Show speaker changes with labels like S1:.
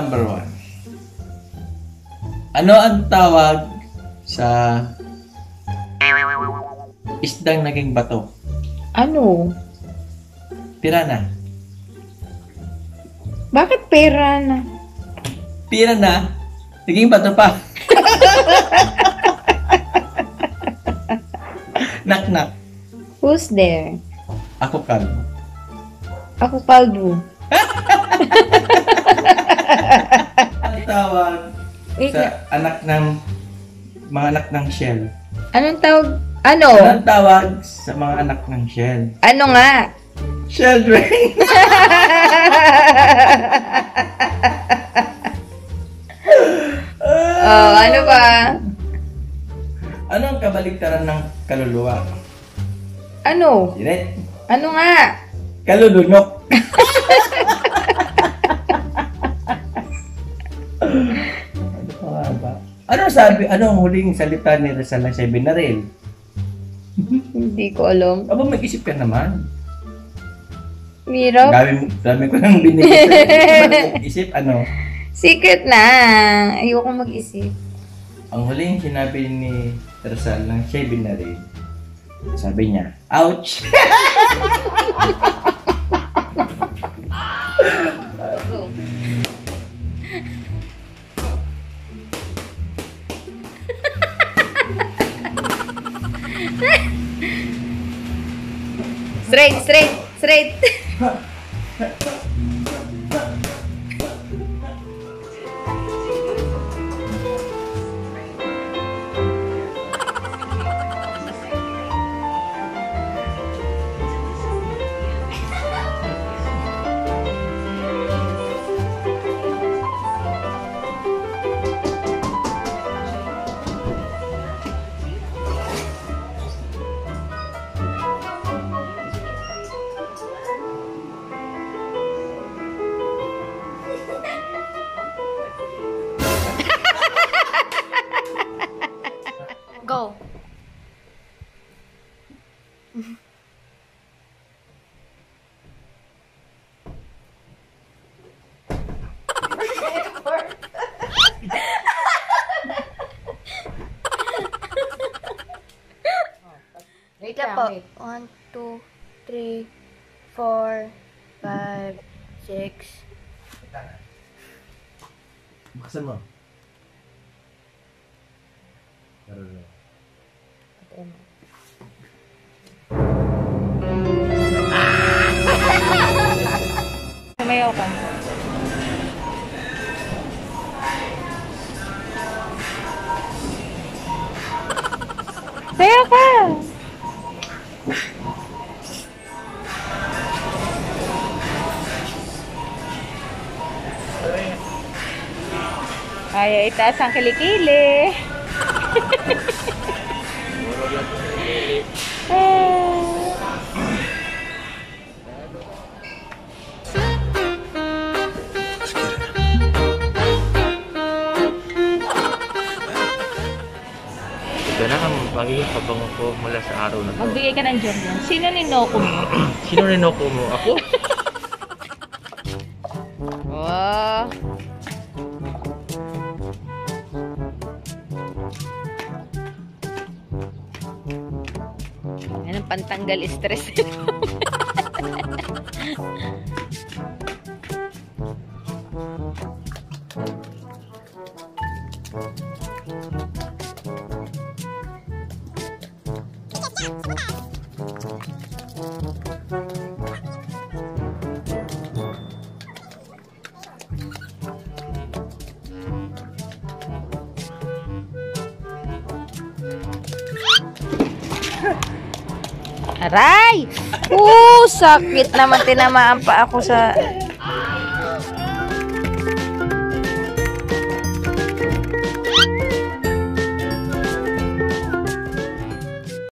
S1: number 1. Ano ang tawag sa isdang naging bato?
S2: Ano?
S1: Pirana.
S2: Bakit pera na?
S1: Pirana, naging bato pa. Knock.
S2: Who's there?
S1: Ako kalbo.
S2: Ako kalbo.
S1: Ang tawag sa mga anak ng shell.
S2: Anong tawag? Ano?
S1: Anong tawag sa mga anak ng shell?
S2: Ano nga?
S1: Children.
S2: Oh, ano ba?
S1: Ano ang kabaligtaran ng kaluluwa?
S2: Ano?
S1: Sinet.
S2: Ano nga?
S1: Kalulunok. Ano pa ba? Ano ang huling salita ni Rizal na siya binaril?
S2: Hindi ko alam.
S1: Aba, mag-isip ka naman.
S2: Hirap.
S1: Dami ko nang binigay sa'yo. Mag-isip, ano?
S2: Secret na. Ayoko mag-isip.
S1: Ang huling sinabi ni Rizal nang siya binaril, sabi niya, ouch!
S2: Straight. Go. Wait lang, wait. 1, 2, 3, 4, 5, 6.
S1: Buksan mo.
S2: Sumayaw ka. Sayaw ka! Kaya itaas ang kilikili.
S1: Ito na ang magiging pabango ko mula sa araw na ito.
S2: Magbigay ka ng Jordan. Sino ninoko mo?
S1: Sino ninoko mo? Ako?
S2: Wow. Yan ang pantanggal stress. Aray! Sakit naman, tinamaan pa ako sa